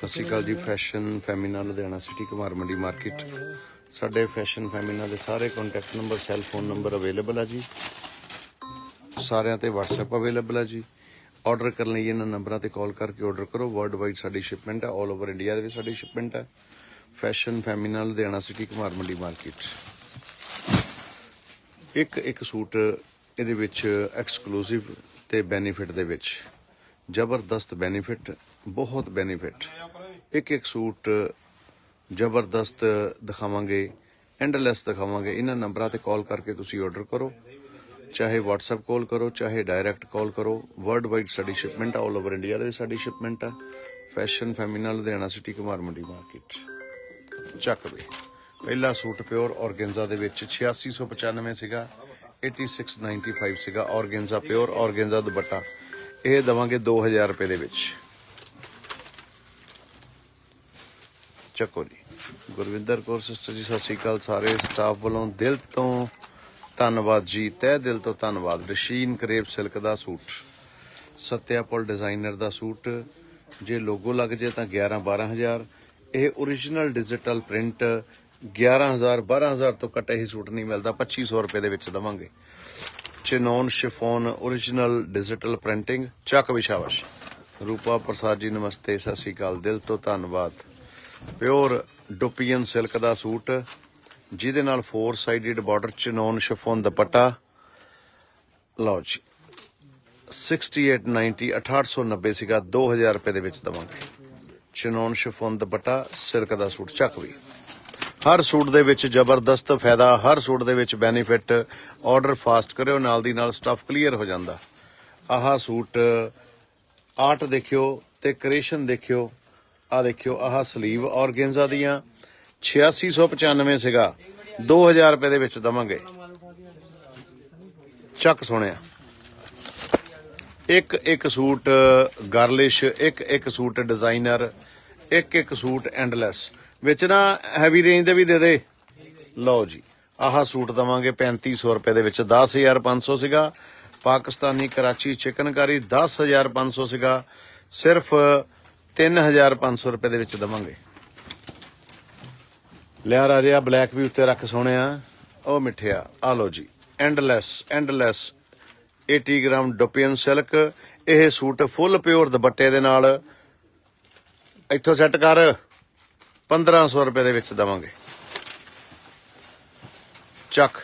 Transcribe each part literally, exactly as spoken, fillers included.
सत श्री अकाल जी। Fashion femina Ludhiana city Kumar Mandi market. साडे फैशन फैमिना के सारे contact number cell phone number available है जी। सारिਆਂ ते व्हाट्सएप अवेलेबल है जी। ऑर्डर करने लिए इन्होंने नंबरों पर कॉल करके ऑर्डर करो। वर्ल्ड वाइड साडी शिपमेंट है, ऑल ओवर इंडिया के साडी शिपमेंट है। Fashion femina Ludhiana city Kumar Mandi market. एक एक सूट ਇਹਦੇ ਵਿੱਚ एक्सक्लूसिव ਤੇ बेनीफिट ਦੇ ਵਿੱਚ ਜ਼ਬਰਦਸਤ बेनीफिट, बहुत बेनीफिट। एक एक सूट ਜ਼ਬਰਦਸਤ ਦਿਖਾਵਾਂਗੇ, एंडलैस ਦਿਖਾਵਾਂਗੇ। ਇਹਨਾਂ ਨੰਬਰਾਂ ਤੇ ਕਾਲ ਕਰਕੇ ਤੁਸੀਂ ਆਰਡਰ ਕਰੋ, ਚਾਹੇ WhatsApp ਕਾਲ ਕਰੋ, ਚਾਹੇ ਡਾਇਰੈਕਟ ਕਾਲ ਕਰੋ। ਵਰਲਡ ਵਾਈਡ ਸਾਡੀ ਸ਼ਿਪਮੈਂਟ ਆ, ਆਲ ਓਵਰ ਇੰਡੀਆ ਦੇ ਵਿੱਚ ਸਾਡੀ ਸ਼ਿਪਮੈਂਟ ਆ। Fashion femina Ludhiana city Kumar Mandi market. ਚੱਕ ਵੇ ਪਹਿਲਾ ਸੂਟ ਪਿਓਰ ਔਰਗੈਂਜ਼ਾ ਦੇ ਵਿੱਚ छियासी सौ पचानवे ਸੀਗਾ, छियासी सौ पचानवे ਸੀਗਾ। ਔਰਗੈਂਜ਼ਾ ਪਿਓਰ ਔਰਗੈਂਜ਼ਾ ਦੁਪੱਟਾ ਇਹ ਦੇਵਾਂਗੇ दो हज़ार ਰੁਪਏ ਦੇ ਵਿੱਚ। ਚੱਕੋ ਜੀ। ਗੁਰਵਿੰਦਰ ਕੌਰ ਸਿਸਟਰ ਜੀ, ਸਤਿ ਸ਼੍ਰੀ ਅਕਾਲ। ਸਾਰੇ ਸਟਾਫ ਵੱਲੋਂ ਦਿਲ ਤੋਂ ਧੰਨਵਾਦ ਜੀ, ਤਹਿ ਦਿਲ ਤੋਂ ਧੰਨਵਾਦ। ਰਸ਼ੀਨ ਕਰੇਪ ਸਿਲਕ ਦਾ ਸੂਟ, ਸਤਿਆਪੁਰ ਡਿਜ਼ਾਈਨਰ ਦਾ ਸੂਟ। ਜੇ ਲੋਗੋ ਲੱਗ ਜੇ ਤਾਂ ਗਿਆਰਾਂ ਬਾਰਾਂ ਹਜ਼ਾਰ। ਇਹ ਓਰੀਜਨਲ ਡਿਜੀਟਲ ਪ੍ਰਿੰਟ ਗਿਆਰਾਂ ਹਜ਼ਾਰ ਬਾਰਾਂ ਹਜ਼ਾਰ ਤੋਂ ਘੱਟ ਇਹ ਸੂਟ ਨਹੀਂ ਮਿਲਦਾ। ਪੱਚੀ ਸੌ ਰੁਪਏ ਦੇ ਵਿੱਚ ਦੇਵਾਂਗੇ। Chinon chiffon original digital printing. ਚੱਕ ਵਿਸ਼ਾਵਸ਼। ਰੂਪਾ ਪ੍ਰਸਾਦ ਜੀ ਨਮਸਤੇ, ਸਤਿ ਸ਼੍ਰੀ ਅਕਾਲ, ਦਿਲ ਤੋਂ ਧੰਨਵਾਦ। ਪਿਓਰ ਡੁਪੀਅਨ ਸਿਲਕ ਦਾ ਸੂਟ ਜਿਹਦੇ ਨਾਲ four sided border, chinon chiffon dupatta. ਲਓ ਜੀ, ਅਠਾਸੀ ਸੌ ਨੱਬੇ ਅਠਾਹਠ ਸੌ ਨੱਬੇ ਸੀਗਾ, दो हज़ार ਰੁਪਏ ਦੇ ਵਿੱਚ ਦੇਵਾਂਗੇ। ਚਿਨੋਨ ਸ਼ਿਫੋਨ ਦੁਪੱਟਾ ਸਿਲਕ ਦਾ ਸੂਟ। ਚੱਕ ਵੀ हर सूट दे विच जबरदस्त फायदा, हर सूट दे विच बेनीफिट। ऑर्डर फास्ट करो, नाल दी नाल स्टफ क्लीयर हो जाता। आह सूट आर्ट देखियो ते क्रिएशन देखियो। आ देखियो आह स्लीव ऑर्गेंजा दियां छियासी सौ पचानवे सीगा, दो हज़ार रुपए दे विच दवांगे। चक सुनिया। एक एक सूट गार्लिश, एक एक सूट डिजाइनर, एक एक सूट एंडलैस। विच ना हैवी रेंज दे भी दे दे। लो जी, आह सूट देवांगे पैंती सौ रुपए दे विच। दस हज़ार पांच सौ सीगा। पाकिस्तानी कराची चिकनकारी दस हज़ार पांच सौ सीगा, सिर्फ तीन हज़ार पांच सौ रुपए दे विच देवांगे। लिया राजे, ब्लैक भी उत्ते रख सोने ओ मिठिया। आ लो जी, एंडलैस एंडलैस अस्सी ग्राम डुपियन सिल्क। यह सूट फुल प्योर दुपट्टे दे नाल इत्थों सैट कर पंद्रह सौ रुपए दे विच देवांगे। चक।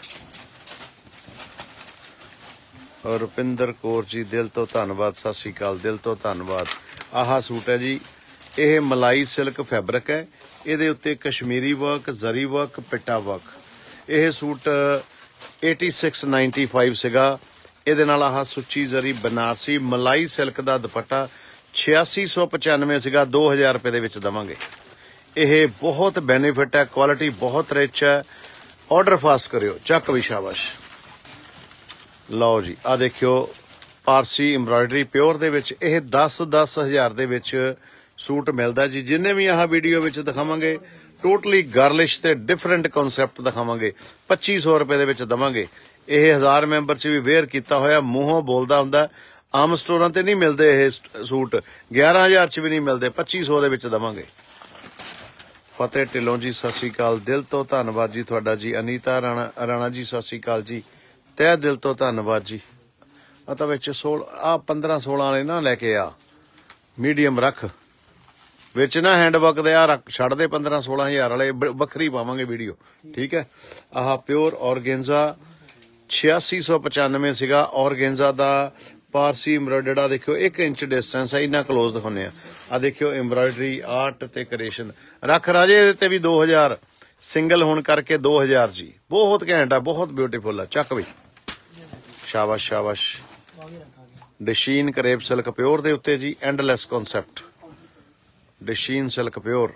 और रुपिंदर कौर जी, दिल तो धन्नवाद, सत श्री अकाल, दिल तो धन्नवाद। आह सूट है जी, यह मलाई सिल्क फैब्रिक है। ये उत्ते कश्मीरी वर्क, जरी वर्क, पिट्टा वर्क। यह सूट छियासी सौ पचानवे सीगा। ये नाल आह सुच्ची जरी बनारसी मलाई सिल्क का दुपट्टा छियासी सौ पचानवे सीगा, दो हज़ार रुपए दे विच देवांगे। यह बहुत बेनीफिट है, क्वालिटी बहुत रिच है। ऑर्डर फास्ट करियो। चक भी शाबाश। लो जी, आ देखियो पारसी एम्ब्रॉयडरी प्योर दे विच। यह दस दस हज़ार दे विच सूट मिलता जी। जिन्हें भी आह वीडियो विच दिखावांगे टोटली गार्लिश ते डिफरेंट कॉन्सैप्ट दिखावांगे। पच्ची सौ रुपए दे विच देवांगे। यह हज़ार मैंबर च भी वेयर किया होया मूहों बोलदा हुंदा। आम स्टोरां ते नहीं मिलते यह सूट, ग्यारह हज़ार च भी नहीं मिलते, पच्ची सौ दे विच देवांगे। फतेह ढिल्लों जी, सत श्री अकाल, दिल तो धन्नवाद जी तुहाडा जी। अनीता राणा राणा जी, सत श्री अकाल जी, तह दिल तो धन्नवाद जी। आ तां विच सोल आ पंद्रह सोलह वाले ना लैके आ, मीडियम रख विच ना हैंडवर्क दे आ रख छड़ दे। पंद्रह सोलह हज़ार वाले बखरी पावांगे वीडियो, ठीक है। आह प्योर ऑर्गेंजा छियासी सौ पचानवे सीगा। ऑर्गेंजा दा पारसी एम्ब्रॉयडर्ड। देखियो एक इंच डिस्टेंस है, इन्ना क्लोज दिखाने। आ देखियो एम्ब्रॉयडरी आर्ट ते क्रिएशन। रख राजे ते भी दो हज़ार सिंगल होने करके दो हज़ार जी। बहुत घैंट है, बहुत ब्यूटीफुल है। चक भी शाबाश शाबाश। डशीन करेब सिल्क प्योर दे उत्ते जी, एंडलैस कॉन्सैप्ट। डशीन सिल्क प्योर।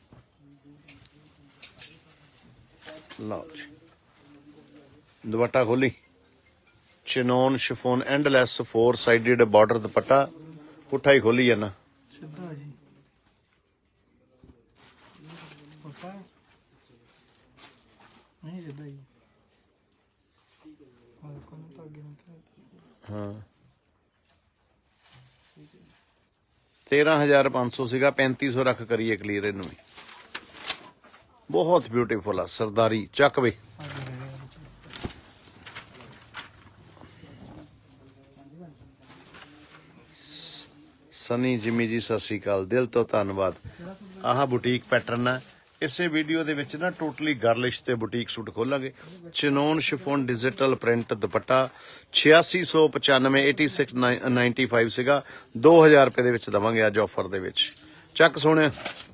लो जी, दुपट्टा खोली। Chinon chiffon endless four sided border dupatta. पुठा ही खोली है ना। हाँ तेरह हज़ार पाँच सौ सीगा, पैंती सौ रख करिए क्लीयर इनू भी। बहुत ब्यूटीफुल आ सरदारी। चक बई सनी जिमी जी सत श्री अकाल, दिल तो धन्नवाद। आह बुटीक पैटर्न है। इसे वीडियो दे विच ना टोटली गर्लिश ते बुटीक सूट खोलांगे। Chinon chiffon digital print dupatta छियासी सौ पचानवे एटी सिक्स नाइनटी फाइव सीगा, दो हज़ार रुपए दे विच दवांगे अज ऑफर दे विच। चक सोने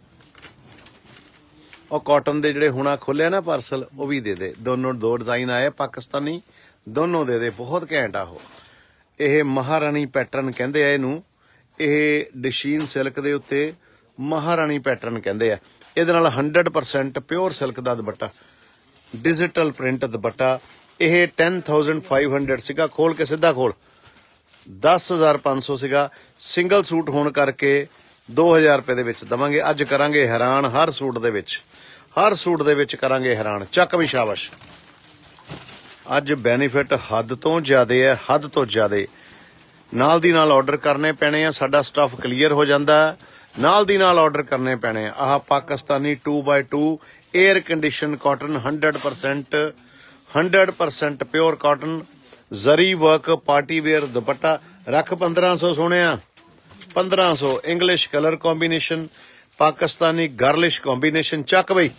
और कॉटन दे जिहड़े हुणा खोले ना पार्सल वो भी दे दे। दोनों दो डिजाइन आए पाकिस्तानी, दोनों दे दे। बहुत घैंट आ हो। यह महारानी पैटर्न कहंदे आ इहनूं। ਇਹ ਡਿਸ਼ੀਨ ਸਿਲਕ ਦੇ ਉੱਤੇ ਮਹਾਰਾਣੀ ਪੈਟਰਨ ਕਹਿੰਦੇ ਆ। ਇਹਦੇ ਨਾਲ हंड्रेड परसेंट ਪਿਓਰ ਸਿਲਕ ਦਾ ਦੁਪੱਟਾ, ਡਿਜੀਟਲ ਪ੍ਰਿੰਟ ਦੁਪੱਟਾ। ਇਹ ten thousand five hundred ਸੀਗਾ, ਖੋਲ ਕੇ ਸਿੱਧਾ ਖੋਲ दस हज़ार पाँच सौ ਸੀਗਾ। ਸਿੰਗਲ ਸੂਟ ਹੋਣ ਕਰਕੇ दो हज़ार ਰੁਪਏ ਦੇ ਵਿੱਚ ਦਵਾਂਗੇ। ਅੱਜ ਕਰਾਂਗੇ ਹੈਰਾਨ ਹਰ ਸੂਟ ਦੇ ਵਿੱਚ, ਹਰ ਸੂਟ ਦੇ ਵਿੱਚ ਕਰਾਂਗੇ ਹੈਰਾਨ। ਚੱਕ ਵੀ ਸ਼ਾਬਾਸ਼। ਅੱਜ ਬੈਨੀਫਿਟ ਹੱਦ ਤੋਂ ਜ਼ਿਆਦੇ ਹੈ, ਹੱਦ ਤੋਂ ਜ਼ਿਆਦੇ। नाल दी नाल ऑर्डर करने पैने आ, साडा स्टफ क्लीयर हो जाता है। नाल दी नाल ऑर्डर करने पैने आ। आह Pakistani two by two air condition cotton hundred percent hundred percent pure cotton, zari work party wear dupatta. रख पंद्रह सौ सोने, पंद्रह सौ। English colour combination, Pakistani girlish combination. चक बई।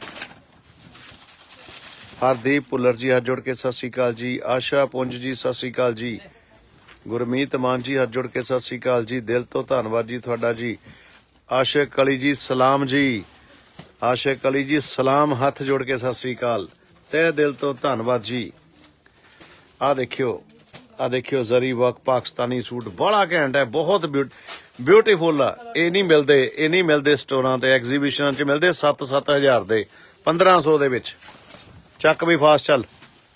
हरदीप भुल्लर जी हाथ जोड़ के सत श्री अकाल जी। आशा पुंज जी सत श्री अकाल जी। गुरमीत मान जी हाथ जोड़ के सत श्री अकाल जी, दिल तो धन्नवाद जी थोड़ा जी। आशिक अली जी सलाम जी, आशिक अली जी सलाम, हाथ जोड़ के सत श्री अकाल, तह दिल तो धन्नवाद जी। आ देखियो, आ देखियो जरी वर्क पाकिस्तानी सूट बड़ा घैंट है, बहुत ब्यूटीफुल आ। ये नहीं मिलते, ये नहीं मिलते स्टोरां ते एग्जीबिशन च मिलते सत्त सत्त हज़ार दे, पंद्रह सौ दे विच। चक भी फास्ट चल।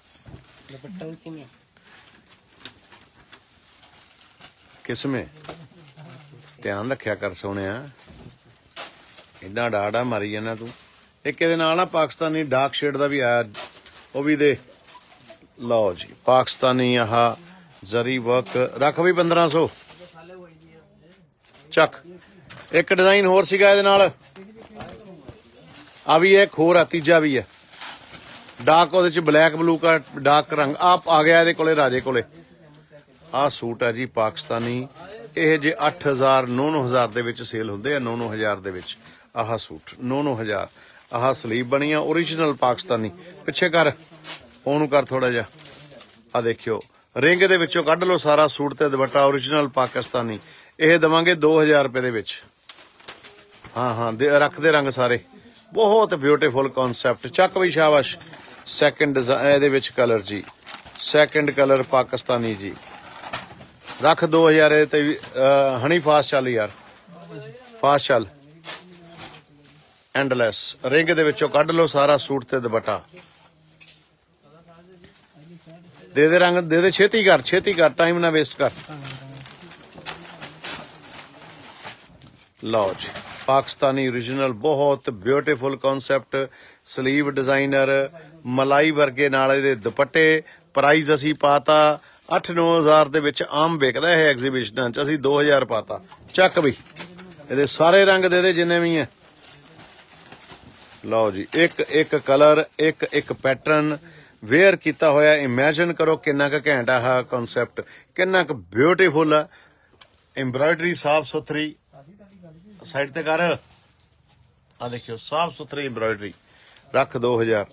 किसमें ध्यान रखिया कर सोने, इन्ना डाड़ा मारी जाना तू। एक ना पाकिस्तानी डार्क शेड का भी आया, वो भी दे। लो जी पाकिस्तानी आह जरी वर्क रख भी पंद्रह सौ। चक एक डिजाइन होर सीगा इहदे नाल, आ भी एक होर आ, तीजा भी है डार्क, ਉਹਦੇ ਚ ब्लैक ब्लू का डार्क रंग आप आ गया। ਇਹਦੇ ਕੋਲੇ राजे कोले आ सूट है जी पाकिस्तानी। ਇਹ ਜੇ ਅੱਠ हज़ार नौ नौ हज़ार ਦੇ ਵਿੱਚ ਸੇਲ ਹੁੰਦੇ ਆ, नौ नौ हज़ार ਦੇ ਵਿੱਚ ਆਹ ਸੂਟ नौ नौ हज़ार। ਆਹ ਸਲੀਵ ਬਣੀ ਆ ओरिजिनल पाकिस्तानी। ਪਿੱਛੇ ਕਰ, ਉਹਨੂੰ ਕਰ ਥੋੜਾ ਜਿਹਾ। ਆ ਦੇਖਿਓ ਰਿੰਗ ਦੇ ਵਿੱਚੋਂ ਕੱਢ ਲਓ ਸਾਰਾ ਸੂਟ ਤੇ ਦੁਪੱਟਾ ओरिजिनल पाकिस्तानी। ਇਹ ਦਵਾਂਗੇ दो हज़ार ਰੁਪਏ ਦੇ ਵਿੱਚ। ਹਾਂ ਹਾਂ ਰੱਖਦੇ ਰੰਗ ਸਾਰੇ। ਬਹੁਤ ਬਿਊਟੀਫੁਲ ਕਨਸੈਪਟ। ਚੱਕ ਵੀ ਸ਼ਾਬਾਸ਼। ਸੈਕੰਡ ਡਿਜ਼ਾਈਨ ਇਹਦੇ ਵਿੱਚ ਕਲਰ ਜੀ, ਸੈਕੰਡ ਕਲਰ ਪਾਕਿस्तानी जी। रख दो हज़ार ते हनी फास्ट चल यार, फास्ट चल। एंडलैस रिंग दे विचों कढ लो सारा सूट ते दुपट्टा। दे दे रंग, दे दे, छेती कर, छेती कर, टाइम ना वेस्ट कर। लो जी पाकिस्तानी ओरिजिनल, बहुत ब्यूटीफुल कॉन्सेप्ट। स्लीव डिजाइनर, मलाई वर्गे नाल इहदे दुपट्टे। प्राइस असी पाता अठ नौ हज़ार ਦੇ ਵਿੱਚ ਆਮ ਵਿਕਦਾ ਹੈ ਐਗਜ਼ੀਬਿਸ਼ਨਾਂ 'ਚ, ਅਸੀਂ दो हज़ार ਪਾਤਾ। ਚੱਕ ਵੀ ਇਹਦੇ ਸਾਰੇ ਰੰਗ ਦੇ ਦੇ ਜਿੰਨੇ ਵੀ ਹੈ। ਲਓ ਜੀ ਇੱਕ ਇੱਕ ਕਲਰ, ਇੱਕ ਇੱਕ ਪੈਟਰਨ ਵੇਅਰ ਕੀਤਾ ਹੋਇਆ। ਇਮੇਜਿਨ ਕਰੋ ਕਿੰਨਾ ਕੁ ਘੈਂਟ ਆ ਆਹ ਕਨਸੈਪਟ, ਕਿੰਨਾ ਕੁ ਬਿਊਟੀਫੁਲ ਆ। एम्ब्रॉयडरी साफ सुथरी, साइड ते कर। आ देखियो साफ सुथरी एम्ब्रॉयडरी। रख दो हज़ार।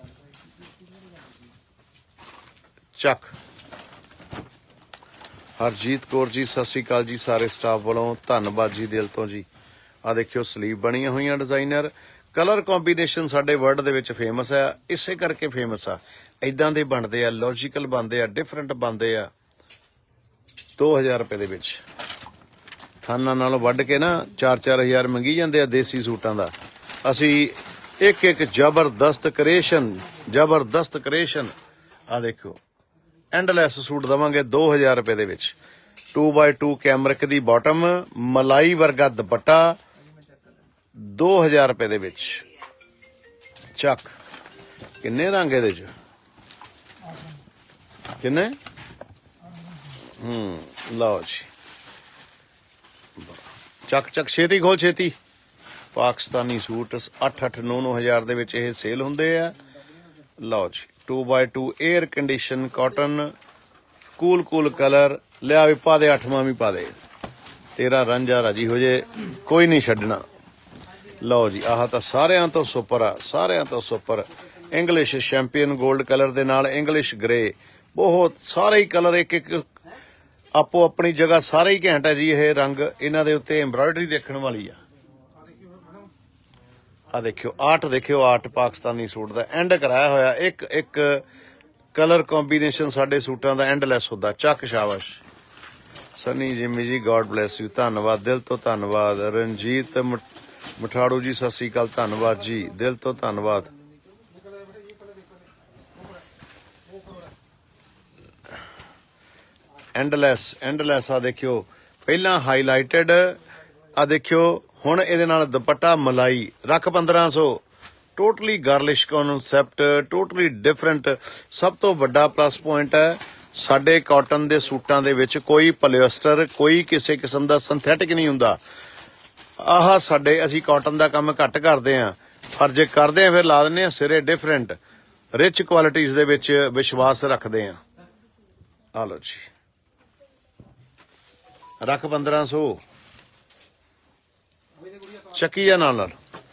चक। हरजीत कौर जी सत श्री अकाल जी, सारे स्टाफ वालों धन्नवाद जी दिल तो जी। आ देखियो स्लीव बनिया हुई डिजाइनर। कलर कॉम्बीनेशन साडे वर्ल्ड दे विच फेमस है, इसे करके फेमस आ। इदां दे बनदे आ, लॉजिकल बनदे आ, डिफरेंट बनदे आ। दो हज़ार रुपए दे विच थाना नालों वड्ड के ना चार चार हज़ार मंगी जांदे आ देसी सूटां दा। असी एक एक जबरदस्त क्रिएशन, जबरदस्त क्रिएशन। आ देखो एंडलैस सूट दवांगे दो हज़ार रुपए दे विच। टू बाय टू कैमरिक दी बॉटम, मलाई वर्गा दुपट्टा, दो हज़ार रुपए दे विच। चक। किन्ने रंग इहदे च? किन्ने? हम्म लो जी ਚੱਕ ਚੱਕ ਛੇਤੀ ਖੋਲ ਛੇਤੀ। ਪਾਕਿਸਤਾਨੀ ਸੂਟ ਅੱਠ ਅੱਠ ਨੌ ਨੌ ਹਜ਼ਾਰ ਦੇ ਵਿੱਚ ਇਹ ਸੇਲ ਹੁੰਦੇ ਆ। ਲਓ ਜੀ two by two air condition cotton cool cool colour. ਲਿਆ ਵੀ ਪਾ ਦੇ ਅੱਠਵਾਂ ਵੀ ਪਾ ਦੇ। ਤੇਰਾ ਰਾਂਝਾ ਰਾਜੀ ਹੋ ਜੇ, ਕੋਈ ਨਹੀਂ ਛੱਡਣਾ। ਲਓ ਜੀ ਆਹ ਤਾਂ ਸਾਰਿਆਂ ਤੋਂ ਸੁਪਰ ਆ, ਸਾਰਿਆਂ ਤੋਂ super. English champion gold colour ਦੇ ਨਾਲ ਇੰਗਲਿਸ਼ ਗ੍ਰੇ, ਬਹੁਤ ਸਾਰੇ ਹੀ ਕਲਰ ਇੱਕ ਇੱਕ ਆਪੋ ਆਪਣੀ ਜਗ੍ਹਾ ਸਾਰੇ ਹੀ ਘੈਂਟ ਹੈ ਜੀ। ਇਹ ਰੰਗ ਇਹਨਾਂ ਦੇ ਉੱਤੇ ਐਮਬਰਾਇਡਰੀ ਦੇਖਣ ਵਾਲੀ ਆ। ਆ ਦੇਖਿਓ ਆਰਟ, ਦੇਖਿਓ ਆਰਟ ਪਾਕਿਸਤਾਨੀ ਸੂਟ ਦਾ ਐਂਡ ਕਰਾਇਆ ਹੋਇਆ। ਇੱਕ ਇੱਕ ਕਲਰ ਕੰਬੀਨੇਸ਼ਨ ਸਾਡੇ ਸੂਟਾਂ ਦਾ ਐਂਡਲੈਸ ਹੁੰਦਾ। ਚੱਕ ਸ਼ਾਬਾਸ਼ ਸਨੀ ਜਿਮੀ ਜੀ, ਗॉड ਬਲੈਸ ਯੂ। ਧੰਨਵਾਦ, ਦਿਲ ਤੋਂ ਧੰਨਵਾਦ। ਰਣਜੀਤ ਮਠਾੜੂ ਜੀ ਸਤਿ ਸ੍ਰੀ ਅਕਾਲ, ਧੰਨਵਾਦ ਜੀ, ਦਿਲ ਤੋਂ ਧੰਨਵਾਦ। ਐਂਡਲੈਸ ਐਂਡਲੈਸ ਆ ਦੇਖਿਓ, ਪਹਿਲਾਂ ਹਾਈਲਾਈਟਡ ਆ ਦੇਖਿਓ, ਹੁਣ ਇਹਦੇ ਨਾਲ ਦੁਪੱਟਾ ਮਲਾਈ। ਰੱਖ ਪੰਦਰਾਂ ਸੌ। Totally girlish concept, totally different. ਸਭ ਤੋਂ ਵੱਡਾ ਪਲੱਸ ਪੁਆਇੰਟ ਹੈ ਸਾਡੇ ਕਾਟਨ ਦੇ ਸੂਟਾਂ ਦੇ ਵਿੱਚ ਕੋਈ ਪੋਲੀਐਸਟਰ, ਕੋਈ ਕਿਸੇ ਕਿਸਮ ਦਾ ਸਿੰਥੈਟਿਕ ਨਹੀਂ ਹੁੰਦਾ। ਆਹ ਸਾਡੇ ਅਸੀਂ ਕਾਟਨ ਦਾ ਕੰਮ ਘੱਟ ਕਰਦੇ ਆਂ, ਪਰ ਜੇ ਕਰਦੇ ਆਂ ਫਿਰ ਲਾ ਦਿੰਦੇ ਆਂ ਸਿਰੇ ਡਿਫਰੈਂਟ ਰਿਚ ਕੁਆਲਿਟੀਜ਼ ਦੇ ਵਿੱਚ ਵਿਸ਼ਵਾਸ ਰੱਖਦੇ ਆਂ। ਆ ਲਓ ਜੀ ਰੱਖ ਪੰਦਰਾਂ ਸੌ। ਚੱਕੀ ਆ ਨਾਲ ਨਾਲ।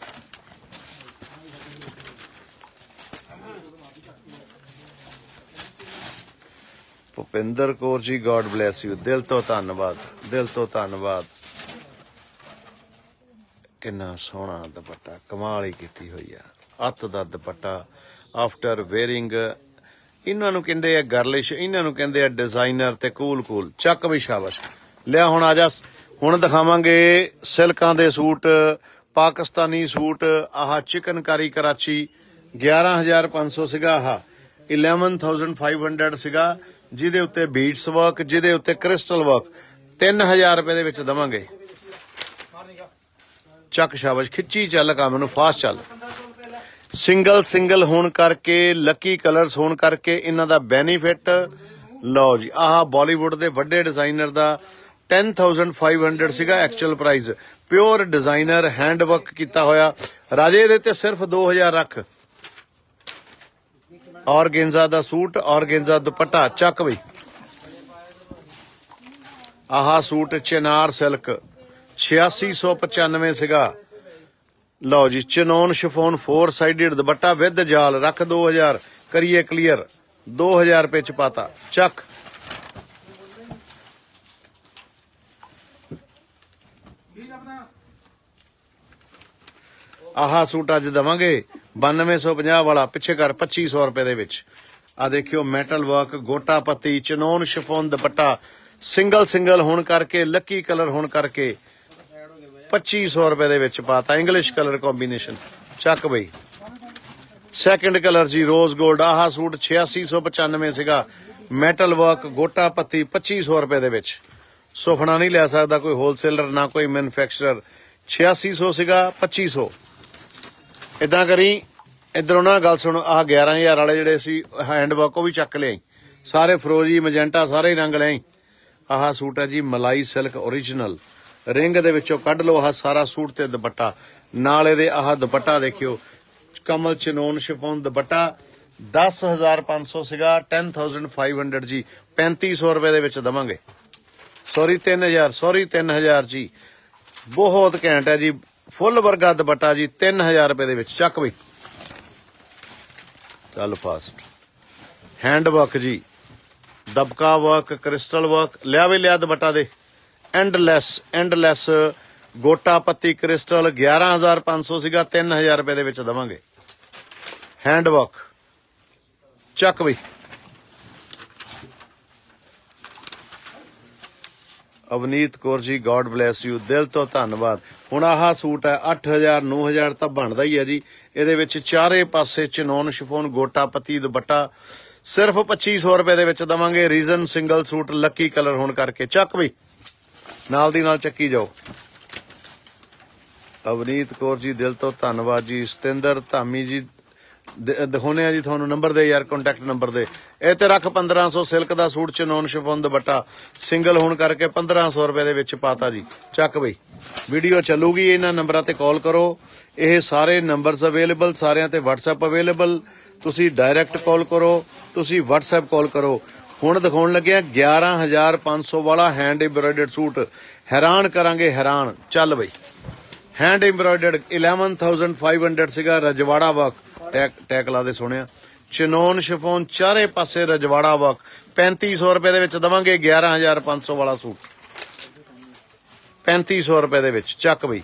Bhupinder Kaur ji god bless you, ਦਿਲ ਤੋਂ ਧੰਨਵਾਦ, ਦਿਲ ਤੋਂ ਧੰਨਵਾਦ। ਕਿੰਨਾ ਸੋਹਣਾ ਦੁਪੱਟਾ, ਕਮਾਲ ਹੀ ਕੀਤੀ ਹੋਈ ਆ। ਅੱਤ ਦਾ ਦੁਪੱਟਾ ਆਫਟਰ ਵੇਅਰਿੰਗ। ਇਹਨਾਂ ਨੂੰ ਕਹਿੰਦੇ ਆ ਗਰਲਿਸ਼, ਇਹਨਾਂ ਨੂੰ ਕਹਿੰਦੇ ਆ ਡਿਜ਼ਾਈਨਰ ਤੇ ਕੂਲ ਕੂਲ। ਚੱਕ ਵੀ ਸ਼ਾਬਾਸ਼। ਲਿਆ ਹੁਣ ਆ ਜਾ, ਹੁਣ ਦਿਖਾਵਾਂਗੇ ਸਿਲਕਾਂ ਦੇ ਸੂਟ, ਪਾਕਿਸਤਾਨੀ ਸੂਟ। ਆਹ ਚਿਕਨਕਾਰੀ ਕਰਾਚੀ ਗਿਆਰਾਂ ਹਜ਼ਾਰ ਪੰਜ ਸੌ ਸੀਗਾ। ਆਹ ਇਲੈਵਨ ਥਾਊਜੈਂਡ ਫਾਈਵ ਹੰਡਰਡ ਸੀਗਾ, ਜਿਹਦੇ ਉੱਤੇ ਬੀਟਸ ਵਰਕ, ਜਿਹਦੇ ਉੱਤੇ ਕ੍ਰਿਸਟਲ ਵਰਕ। ਤਿੰਨ ਹਜ਼ਾਰ ਰੁਪਏ ਦੇ ਵਿੱਚ ਦੇਵਾਂਗੇ। ਚੱਕ ਸ਼ਾਬਾਸ਼, ਖਿੱਚੀ ਚੱਲ ਕੰਮ ਨੂੰ, ਫਾਸਟ ਚੱਲ। ਸਿੰਗਲ ਸਿੰਗਲ ਹੋਣ ਕਰਕੇ, ਲੱਕੀ ਕਲਰਸ ਹੋਣ ਕਰਕੇ ਇਹਨਾਂ ਦਾ ਬੈਨੀਫਿਟ। ਲਓ ਜੀ ਆਹ ਬਾਲੀਵੁੱਡ ਦੇ ਵੱਡੇ ਡਿਜ਼ਾਈਨਰ ਦਾ ਟੈਨ ਥਾਊਜੈਂਡ ਫਾਈਵ ਹੰਡਰਡ ਸੀਗਾ actual price. Pure designer hand work ਕੀਤਾ ਹੋਇਆ। ਰਾਜੇ ਦੇ ਤੇ ਸਿਰਫ ਦੋ ਹਜ਼ਾਰ ਰੱਖ। ਔਰਗੇਂਜ਼ਾ ਦਾ ਸੂਟ, ਔਰਗੇਂਜ਼ਾ ਦੁਪੱਟਾ। ਚੱਕ ਬਈ ਆਹ ਸੂਟ ਚਿਨਾਰ ਸਿਲਕ ਛਿਆਸੀ ਸੌ ਪਚਾਨਵੇਂ ਸੀਗਾ। ਲਓ ਜੀ chinon chiffon four sided dupatta with ਜਾਲ। ਰੱਖ ਦੋ ਹਜ਼ਾਰ, ਕਰੀਏ ਕਲੀਅਰ। ਦੋ ਹਜ਼ਾਰ ਰੁਪਏ ਚ ਪਾਤਾ। ਚੱਕ ਆਹ ਸੂਟ ਅੱਜ ਦੇਵਾਂਗੇ ਬਾਨਵੇਂ ਸੌ ਪੰਜਾਹ ਵਾਲਾ, ਪਿੱਛੇ ਕਰ ਪੱਚੀ ਸੌ ਰੁਪਏ ਦੇ ਵਿੱਚ। ਆ ਦੇਖਿਓ ਮੈਟਲ ਵਰਕ, ਗੋਟਾ ਪੱਤੀ, chinon chiffon dupatta. Single single ਹੋਣ ਕਰਕੇ, ਲੱਕੀ ਕਲਰ ਹੋਣ ਕਰਕੇ ਪੱਚੀ ਸੌ ਰੁਪਏ ਦੇ ਵਿੱਚ ਪਾਤਾ। English colour combination. ਚੱਕ ਬਈ ਸੈਕਿੰਡ ਕਲਰ ਜੀ ਰੋਜ਼ ਗੋਲਡ। ਆਹ ਸੂਟ ਛਿਆਸੀ ਸੌ ਪਚਾਨਵੇਂ ਸੀਗਾ, ਮੈਟਲ ਵਰਕ, ਗੋਟਾ ਪੱਤੀ, ਪੱਚੀ ਸੌ ਰੁਪਏ ਦੇ ਵਿੱਚ। ਸੁਖਣਾ ਨਹੀਂ ਲੈ ਸਕਦਾ ਕੋਈ ਹੋਲਸੇਲਰ, ਨਾ ਕੋਈ ਮੈਨੂਫੈਕਚਰਰ। ਛਿਆਸੀ ਸੌ ਸੀਗਾ, ਪੱਚੀ ਸੌ। ਏਦਾਂ ਕਰੀ ਇਧਰੋਂ ਨਾ ਗੱਲ ਸੁਣ, ਆਹ ਗਿਆਰਾਂ ਹਜ਼ਾਰ ਵਾਲੇ ਜਿਹੜੇ ਸੀ ਹੈਂਡ ਵਰਕ ਉਹ ਵੀ ਚੱਕ ਲਿਆਈ। ਸਾਰੇ ਫਰੋਜੀ ਮਜੈਂਟਾ ਸਾਰੇ ਹੀ ਰੰਗ ਲਿਆਈ। ਆਹ ਸੂਟ ਹੈ ਜੀ ਮਲਾਈ ਸਿਲਕ ਓਰੀਜਨਲ। ਰਿੰਗ ਦੇ ਵਿੱਚੋਂ ਕੱਢ ਲਓ ਆਹ ਸਾਰਾ ਸੂਟ ਤੇ ਦੁਪੱਟਾ। ਨਾਲ ਇਹਦੇ ਆਹ ਦੁਪੱਟਾ ਦੇਖਿਓ, ਕਮਲ ਚਨੋਨ ਸ਼ਿਫੋਨ ਦੁਪੱਟਾ। ਦਸ ਹਜ਼ਾਰ ਪੰਜ ਸੌ ਸੀਗਾ, ਟੈਨ ਥਾਊਜੈਂਡ ਫਾਈਵ ਹੰਡਰਡ ਜੀ। ਪੈਂਤੀ ਸੌ ਰੁਪਏ ਦੇ ਵਿੱਚ ਦੇਵਾਂਗੇ। ਸੌਰੀ ਤਿੰਨ ਹਜ਼ਾਰ, ਸੌਰੀ ਤਿੰਨ ਹਜ਼ਾਰ ਜੀ। ਬਹੁਤ ਘੈਂਟ ਹੈ ਜੀ, ਫੁੱਲ ਵਰਗਾ ਦੁਪੱਟਾ ਜੀ, ਤਿੰਨ ਹਜ਼ਾਰ ਰੁਪਏ ਦੇ ਵਿੱਚ। ਚੱਕ ਬਈ ਚੱਲ ਫਾਸਟ। ਹੈਂਡ ਵਰਕ ਜੀ, ਦਬਕਾ ਵਰਕ, ਕ੍ਰਿਸਟਲ ਵਰਕ। ਲਿਆ ਵੀ ਲਿਆ ਦੁਪੱਟਾ ਦੇ। ਐਂਡਲੈਸ ਐਂਡਲੈਸ ਗੋਟਾ ਪੱਤੀ ਕ੍ਰਿਸਟਲ। ਗਿਆਰਾਂ ਹਜ਼ਾਰ ਪੰਜ ਸੌ ਸੀਗਾ, ਤਿੰਨ ਹਜ਼ਾਰ ਰੁਪਏ ਦੇ ਵਿੱਚ ਦੇਵਾਂਗੇ। Hand work. ਚੱਕ ਬਈ Avneet Kaur ji god bless you, ਦਿਲ ਤੋਂ ਧੰਨਵਾਦ। ਹੁਣ ਆਹ ਸੂਟ ਹੈ ਅੱਠ ਹਜ਼ਾਰ ਨੌ ਹਜ਼ਾਰ ਤਾਂ ਬਣਦਾ ਹੀ ਹੈ ਜੀ। ਇਹਦੇ ਵਿੱਚ ਚਾਰੇ ਪਾਸੇ ਚਨੋਨ ਸ਼ਿਫੋਨ ਗੋਟਾ ਪੱਤੀ ਦੁਪੱਟਾ। ਸਿਰਫ ਪੱਚੀ ਸੌ ਰੁਪਏ ਦੇ ਵਿੱਚ ਦੇਵਾਂਗੇ। Reason single suit, lucky colour ਹੋਣ ਕਰਕੇ। ਚੱਕ ਬਈ ਨਾਲ ਦੀ ਨਾਲ ਚੱਕੀ ਜਾਓ। ਅਵਨੀਤ ਕੌਰ ਜੀ ਦਿਲ ਤੋਂ ਧੰਨਵਾਦ ਜੀ। ਸਤਿੰਦਰ ਧਾਮੀ ਜੀ ਦਿਖਾਉਣੇ ਆ ਜੀ ਤੁਹਾਨੂੰ। ਨੰਬਰ ਦੇ ਯਾਰ, ਕੰਟੈਕਟ ਨੰਬਰ ਦੇ। ਇਹ ਤੇ ਰੱਖ ਪੰਦਰਾਂ ਸੌ ਸਿਲਕ ਦਾ suit chinon chiffon dupatta single ਹੋਣ ਕਰਕੇ ਪੰਦਰਾਂ ਸੌ ਰੁਪਏ ਦੇ ਵਿੱਚ ਪਾਤਾ ਜੀ। ਚੱਕ ਬਈ, ਵੀਡੀਓ ਚੱਲੂਗੀ, ਇਹਨਾਂ ਨੰਬਰਾਂ ਤੇ ਕਾਲ ਕਰੋ। ਇਹ ਸਾਰੇ ਨੰਬਰਸ ਅਵੇਲੇਬਲ, ਸਾਰਿਆਂ ਤੇ WhatsApp ਅਵੇਲੇਬਲ। ਤੁਸੀਂ ਡਾਇਰੈਕਟ ਕਾਲ ਕਰੋ, ਤੁਸੀਂ WhatsApp ਕਾਲ ਕਰੋ। ਹੁਣ ਦਿਖਾਉਣ ਲੱਗਿਆ ਗਿਆਰਾਂ ਹਜ਼ਾਰ ਪੰਜ ਸੌ ਵਾਲਾ ਹੈਂਡ ਐਮਬਰਾਇਡਰਡ ਸੂਟ। ਹੈਰਾਨ ਕਰਾਂਗੇ, ਹੈਰਾਨ। ਚੱਲ ਬਈ, hand embroidered eleven thousand five hundred सीगा, रजवाड़ा वर्क, टैक टैक ला दे सोने। चनोन शिफोन चारे पासे रजवाड़ा वर्क, पैंती सौ रुपए दे विच दवांगे ग्यारह हजार पांच सौ वाला सूट, पैंती सौ रुपए दे विच। चक बई,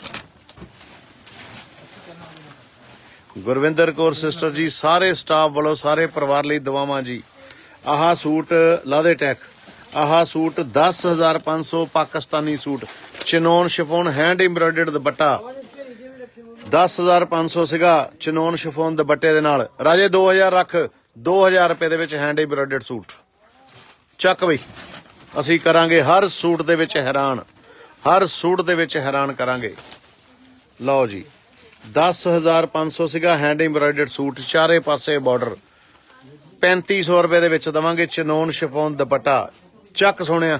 गुरविंदर कौर सिस्टर जी, सारे स्टाफ वालों, सारे परिवार लई दुआवां जी। आह सूट ला दे टैक, आह सूट दस हजार पांच सौ Pakistani suit chinon chiffon hand embroidered dupatta दस हजार पांच सौ सीगा चनोन शिफोन दुपट्टे दे नाल। राजे दो हजार रख, दो हजार रुपए दे विच हैंड एम्ब्रॉयडर्ड सूट। चक बई, असी करांगे हर सूट दे विच हैरान, हर सूट दे विच हैरान करांगे। लो जी, दस हजार पांच सौ सीगा हैंड एम्ब्रॉयडर्ड सूट, चारे पासे बॉर्डर, पैंती सौ रुपए दे विच दवांगे चनोन शिफोन दुपट्टा। चक सोनिया,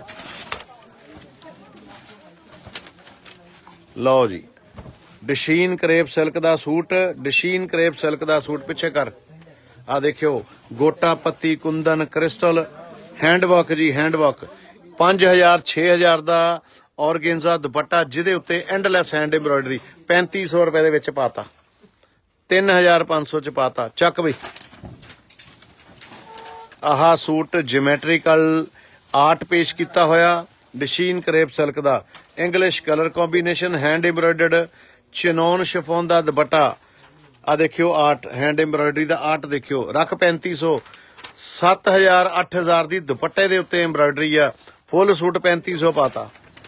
लो जी, डशीन करेप सिल्क दा सूट, डशीन करेप सिल्क दा सूट पिछे कर। आ देखियो, गोटा पत्ती कुंदन क्रिस्टल हैंडवर्क जी, हैंडवर्क। पांच हजार छे हजार दा ऑर्गेन्जा दुपट्टा जिदे उत्ते एंडलैस हैंड एम्ब्रॉयडरी, पैंती सौ रुपए दे विच पाता, तीन हजार पांच सौ च पाता। चक बई, आह सूट जियोमैट्रिकल आर्ट पेश किया होया, डशीन करेप सिल्क दा, English colour combination, hand embroidered chinon chiffon दा दुपट्टा। आ देखियो आर्ट, हैंड एम्ब्रॉयडरी दा आर्ट देखियो। रख पैंती सौ, सत्त हजार अठ हजार दी दुपट्टे दे उत्ते एम्ब्रॉयडरी आ, फुल सूट पैंती सौ पाता।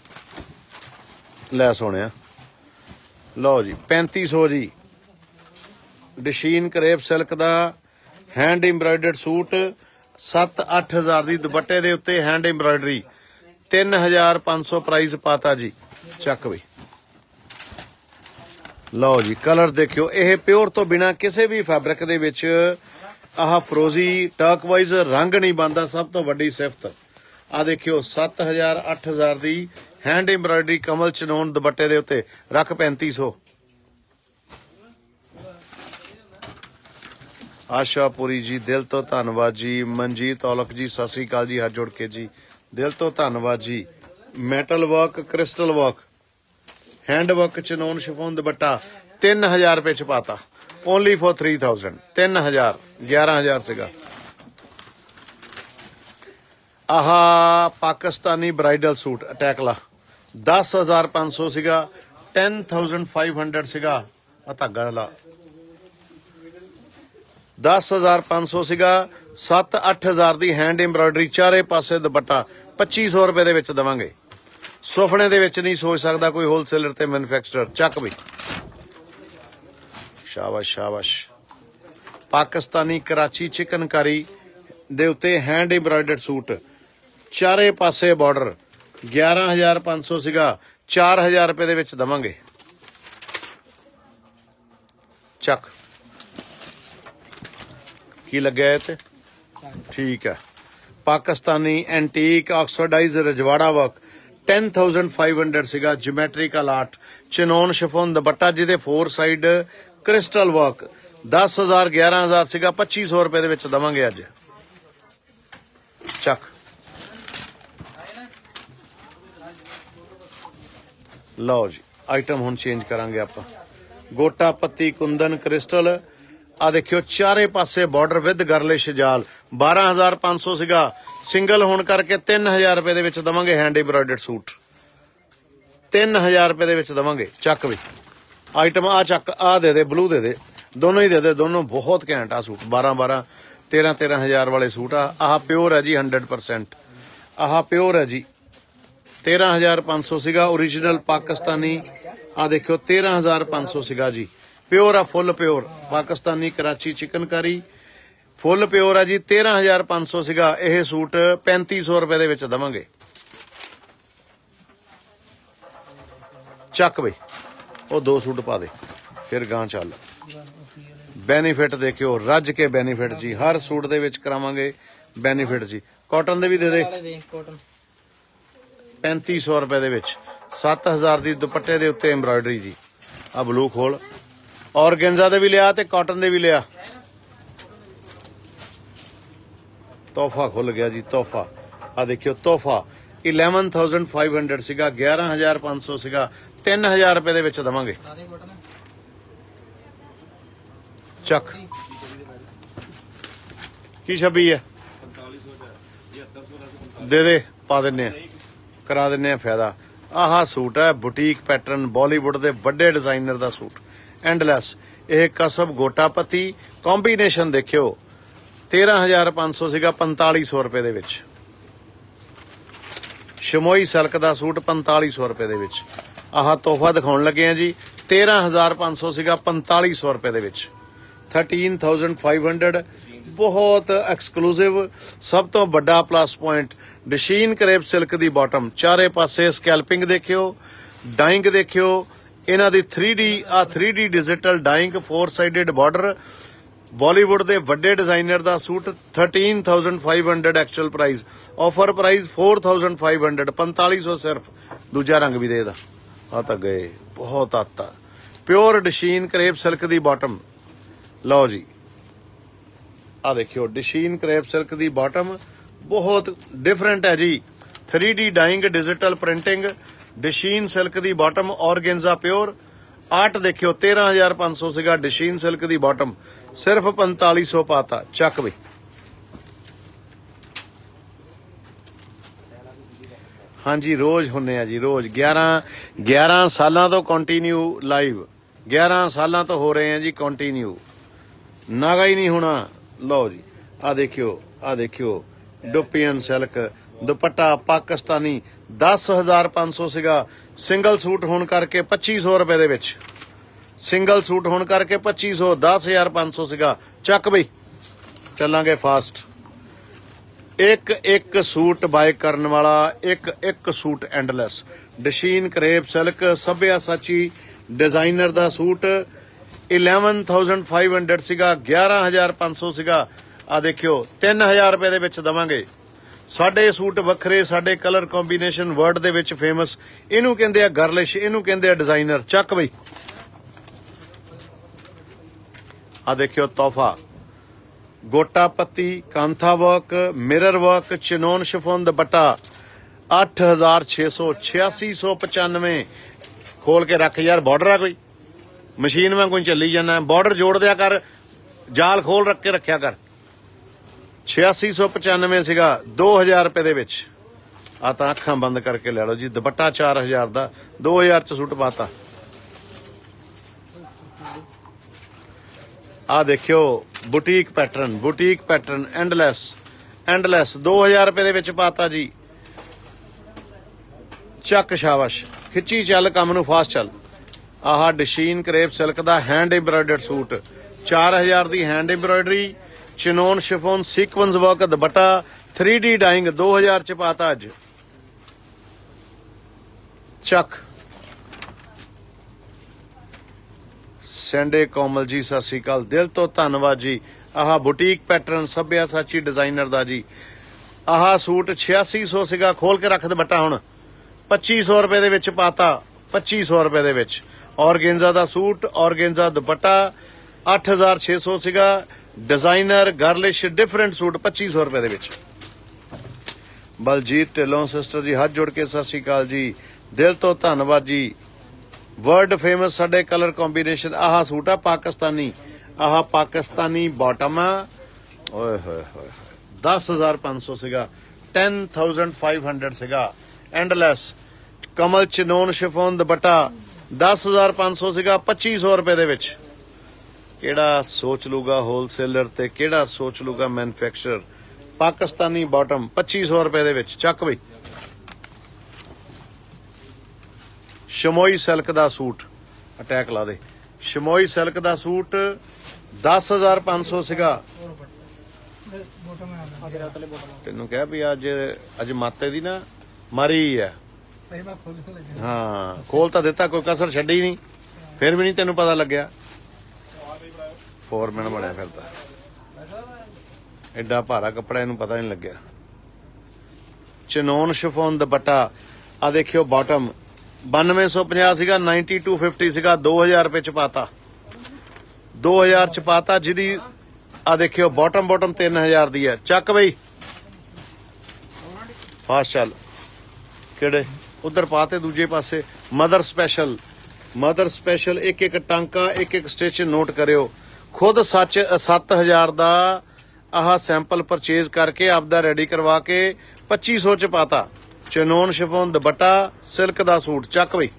लै सोने, लो जी, पैंती सौ जी, डशीन करेप सिल्क दा हैंड एम्ब्रॉयडर्ड सूट, सत्त अठ हजार दी दुपट्टे दे उत्ते हैंड एम्ब्रॉयडरी, तीन हजार पांच सौ प्राइस पाता जी। चक बई, लो जी, कलर देखियो, यह प्योर तो बिना किसी भी फैब्रिक दे विच आह फ्रोजी टर्कवाइज रंग नहीं बनता, सब तो वड्डी सिफत। आ देखियो, सत्त हजार अठ हजार दी हैंड एम्ब्रॉयडरी कमल चनोन दुपट्टे दे उत्ते, रख पैंती सौ। आशापुरी जी, दिल तो धन्नवाद जी। मनजीत औलख जी, सत श्री अकाल जी, हाथ जोड़ के जी, दिल तो धन्नवाद जी। Metal work, crystal work, hand work chinon chiffon dupatta, तीन हजार रुपए च पाता, ओनली फॉर थ्री थाउजेंड, तीन हजार, ग्यारह हजार सीगा। आह पाकिस्तानी ब्राइडल सूट अटैकला, दस हजार पांच सौ सीगा, टेन थाउजेंड फाइव हंड्रेड सीगा। आ धागा ला, दस हजार पांच सौ सीगा, सत्त अठ हजार दी हैंड एम्ब्रॉयडरी, चारे पासे दुपट्टा, पच्ची सौ रुपए दे विच देवांगे। सुफने दे विच नहीं सोच सकदा कोई होलसेलर ते मैन्युफैक्चरर। चक बई, शाबाश शाबाश। पाकिस्तानी कराची चिकनकारी दे उत्ते हैंड एम्ब्रॉयडर्ड सूट, चारे पासे बॉर्डर, ग्यारह हजार पांच सौ सीगा, चार हजार रुपए दे विच देवांगे। चक, की लग्या इत्ते? ठीक है। पाकिस्तानी एंटीक ऑक्सीडाइज रजवाड़ा work, ten thousand five hundred सीगा, geometrical art chinon chiffon dupatta जिदे फोर साइड क्रिस्टल वर्क, दस हजार ग्यारह हजार सीगा, पच्ची सौ रुपए दे विच देवांगे अज। चक, लो जी, आइटम हुण चेंज करांगे आपां। गोटा पत्ती कुंदन क्रिस्टल, आ देखियो, चारे पासे बॉर्डर विद गर्लिश जाल, बारह हजार पांच सौ सीगा, सिंगल होने करके तीन हजार रुपए दे विच देवांगे हैंड एम्ब्रॉयडर्ड सूट, तीन हजार रुपए दे विच देवांगे। चक भी, आइटम आ चक, आ दे दे, ब्लू दे दे, दोनों ही दे दे, दोनों बहुत घैंट आ सूट, बारह बारह तेरह तेरह हजार वाले सूट आ। आह प्योर है जी, हंड्रेड परसेंट आह प्योर है जी। तेरह हजार पांच सौ सीगा, ओरिजिनल पाकिस्तानी। आ देखियो, तेरह हजार पांच सौ सीगा जी, प्योर आ, full pure Pakistani Karachi chikankari, full pure है जी। तेरह हजार पांच सौ सीगा, यह सूट पैंती सौ रुपए दे विच देवांगे। चक बई, वो दो सूट पा दे, फिर गां चल बेनीफिट देखियो रज के बेनीफिट जी हर सूट दे विच करावांगे बेनीफिट जी कॉटन दे भी दे दे पैंती सौ रुपए दे विच सत्त हजार दी दुपट्टे दे उत्ते एम्ब्रॉयडरी जी आ ब्लू खोल ऑर्गेन्जा दे भी लिया ते कॉटन दे भी लिया तोहफा खुल गया जी तोहफा आ देखियो तोहफा इलेवन थाउजेंड फाइव हंड्रेड सीगा ग्यारह हजार पांच सौ सीगा तीन हजार रुपए दे विच देवांगे चक की छब्बी है दे दे पा दिन्ने करा दिन्ने फायदा आह सूट है बुटीक पैटर्न बॉलीवुड दे बड़े डिजाइनर दा सूट एंडलैस यह कसब गोटा पत्ती कॉम्बीनेशन देखियो तेरह हजार पांच सौ सीगा पंताली सौ रुपए दे विच शमोई सिल्क दा सूट पंताली सौ रुपए दे विच आह तोहफा दिखाउण लगे हैं जी तेरह हजार पांच सौ सीगा पंताली सौ रुपए दे विच थर्टीन थाउजेंड फाइव हंड्रेड बहुत एक्सक्लूसिव सब तो बड़ा प्लस पॉइंट डशीन करेब सिल्क दी बॉटम चारे पासे स्कैल्पिंग देखियो डाइंग देखियो इन्हां दी थ्री डी आ three D digital dyeing four sided border Bollywood दे वड्डे डिजाइनर दा suit thirteen thousand five hundred actual price offer price four thousand five hundred पैंताली सौ सिर्फ दूजा रंग भी दे दा आ तां गए बहुत आता प्योर डशीन करेब सिल्क दी बॉटम लो जी आ देखियो डशीन करेब सिल्क दी बॉटम बहुत डिफरेंट है जी three D dyeing digital printing डशीन सिल्क दी बॉटम ऑर्गेन्जा प्योर आठ देखियो तेरह हजार पांच सौ सीगा डशीन सिल्क दी बॉटम सिर्फ पैंताली सौ पाता चक भी हाँ जी रोज हुन्ने आ जी रोज ग्यारह ग्यारह साल तो कंटिन्यू लाइव ग्यारह साल तो हो रहे हैं जी कंटिन्यू नागा ही नहीं होना लो जी आ देखियो आ देखियो डुपियन सिल्क दुपट्टा पाकिस्तानी दस हजार पांच सौ सीगा सिंगल सूट होने करके पच्ची सौ रुपए दे विच सिंगल सूट होने करके पच्ची सौ दस हजार पांच सौ सीगा चक बई चलांगे फास्ट एक एक सूट बाय करने वाला एक एक सूट एंडलैस डशीन करेब सिल्क सभ्या साची डिजाइनर दा suit eleven thousand five hundred सीगा ग्यारह हजार पांच सौ सीगा आ देखियो तीन हजार रुपए दे विच दवांगे साडे सूट वखरे साडे कलर कॉम्बीनेशन वर्ल्ड दे विच फेमस इनू कहंदे आ गर्लिश इनू कहंदे आ डिजाइनर चक बई आ देखियो तोहफा गोटा पत्ती kantha work mirror work chinon chiffon dupatta अठ हजार छे सौ छियासी सौ पचानवे खोल के रख यार बॉर्डर है कोई मशीन में कोई चली जाना बॉर्डर जोड़ दिया कर जाल खोल रख के रखा कर छियासी सौ पचानवे सीगा दो हजार रुपए दे विच आ तां अखां बंद करके ले लो जी दुपट्टा चार हजार दा दो हजार च सूट पाता आ देखियो boutique pattern boutique pattern endless endless दो हजार रुपए दे विच पाता जी चक शाबाश खिच्ची चल काम नू फास्ट चल आह डशीन करेब सिल्क दा हैंड एम्ब्रॉयडर्ड सूट चार हजार दी hand embroidery chinon chiffon sequence work dupatta three D dyeing दो हजार च पाता अज चक सैंडे कोमल जी सत श्री अकाल दिल तो धन्नवाद जी आह बुटीक पैटर्न सभ्या साची डिजाइनर दा जी आह सूट छियासी सौ सीगा खोल के रख दुपट्टा हुण पच्ची सौ रुपए दे विच पाता पच्ची सौ रुपए दे विच ऑर्गेन्जा दा सूट ऑर्गेन्जा दुपट्टा अठ हजार छे सौ सीगा डिजाइनर गर्लिश डिफरेंट सूट पच्ची सौ रुपए दे विच बलजीत ढिल्लों सिस्टर जी हाथ जोड़ के सत श्री अकाल जी दिल तो धन्नवाद जी वर्ल्ड फेमस साडे कलर कॉम्बीनेशन आह सूट आ पाकिस्तानी आह पाकिस्तानी बॉटम ओए होए होए दस हजार पांच सौ सीगा टेन थाउजेंड फाइव हंड्रेड सीगा एंडलैस कमल चिनोन शिफोन दुपट्टा दस हजार पांच सौ सीगा पच्ची सौ रुपए दे विच केड़ा सोच लूगा होलसेलर ते केड़ा सोच लूगा मैन्युफैक्चरर पाकिस्तानी बॉटम पच्ची सौ रुपए दे विच चक बई शमोई सिल्क दा सूट अटैक ला दे शमोई सिल्क दा सूट दस हजार पांच सौ सीगा तेनू कह भी अज अज माते दी ना मारी है हाँ खोल तो दिता कोई कसर छड्डी नहीं फिर भी नहीं तेनू पता लग्या ਫੋਰਮੈਨ ਬਣਿਆ ਫਿਰਦਾ। ਐਡਾ ਭਾਰਾ ਕੱਪੜਾ ਇਹਨੂੰ ਪਤਾ ਨਹੀਂ ਲੱਗਿਆ। ਚਨੋਨ ਸ਼ਿਫੋਨ ਦੁਪੱਟਾ ਆ ਦੇਖਿਓ, ਬਾਟਮ ਬਾਨਵੇਂ ਸੌ ਪੰਜਾਹ ਸੀਗਾ, ਨਾਈਨਟੀ ਟੂ ਫਿਫਟੀ ਸੀਗਾ, ਦੋ ਹਜ਼ਾਰ ਰੁਪਏ ਚ ਪਾਤਾ, ਦੋ ਹਜ਼ਾਰ ਚ ਪਾਤਾ। ਜਿਹਦੀ ਆ ਦੇਖਿਓ ਬਾਟਮ ਬਾਟਮ ਤਿੰਨ ਹਜ਼ਾਰ ਦੀ ਹੈ। ਚੱਕ ਬਈ ਫਾਸਟ ਚੱਲ। ਕਿਹੜੇ ਉਧਰ ਪਾਤੇ ਦੂਜੇ ਪਾਸੇ। ਮਦਰ ਸਪੈਸ਼ਲ, ਮਦਰ ਸਪੈਸ਼ਲ ਇੱਕ ਇੱਕ ਟਾਂਕਾ ਇੱਕ ਇੱਕ ਸਟਿਚ ਨੋਟ ਕਰਿਓ। ਖੁਦ ਸੱਚ ਸੱਤ ਹਜ਼ਾਰ ਦਾ ਆਹ ਸੈਂਪਲ ਪਰਚੇਜ਼ ਕਰਕੇ ਆਪਦਾ ਰੈਡੀ ਕਰਵਾ ਕੇ ਪੱਚੀ ਸੌ ਚ ਪਾਤਾ। ਚਨੋਨ ਸ਼ਿਫੋਨ ਦੁਪੱਟਾ ਸਿਲਕ ਦਾ ਸੂਟ। ਚੱਕ ਬਈ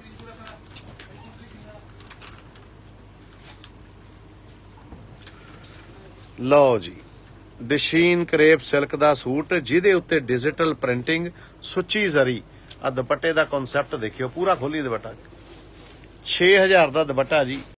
ਲਓ ਜੀ, ਦਸ਼ੀਨ ਕਰੇਪ ਸਿਲਕ ਦਾ ਸੂਟ ਜਿਹਦੇ ਉੱਤੇ ਡਿਜੀਟਲ ਪ੍ਰਿੰਟਿੰਗ, ਸੁੱਚੀ ਜ਼ਰੀ। ਆ ਦੁਪੱਟੇ ਦਾ ਕਨਸੈਪਟ ਦੇਖਿਓ, ਪੂਰਾ ਖੋਲੀ ਦੁਪੱਟਾ। ਛੇ ਹਜ਼ਾਰ ਦਾ ਦੁਪੱਟਾ ਜੀ।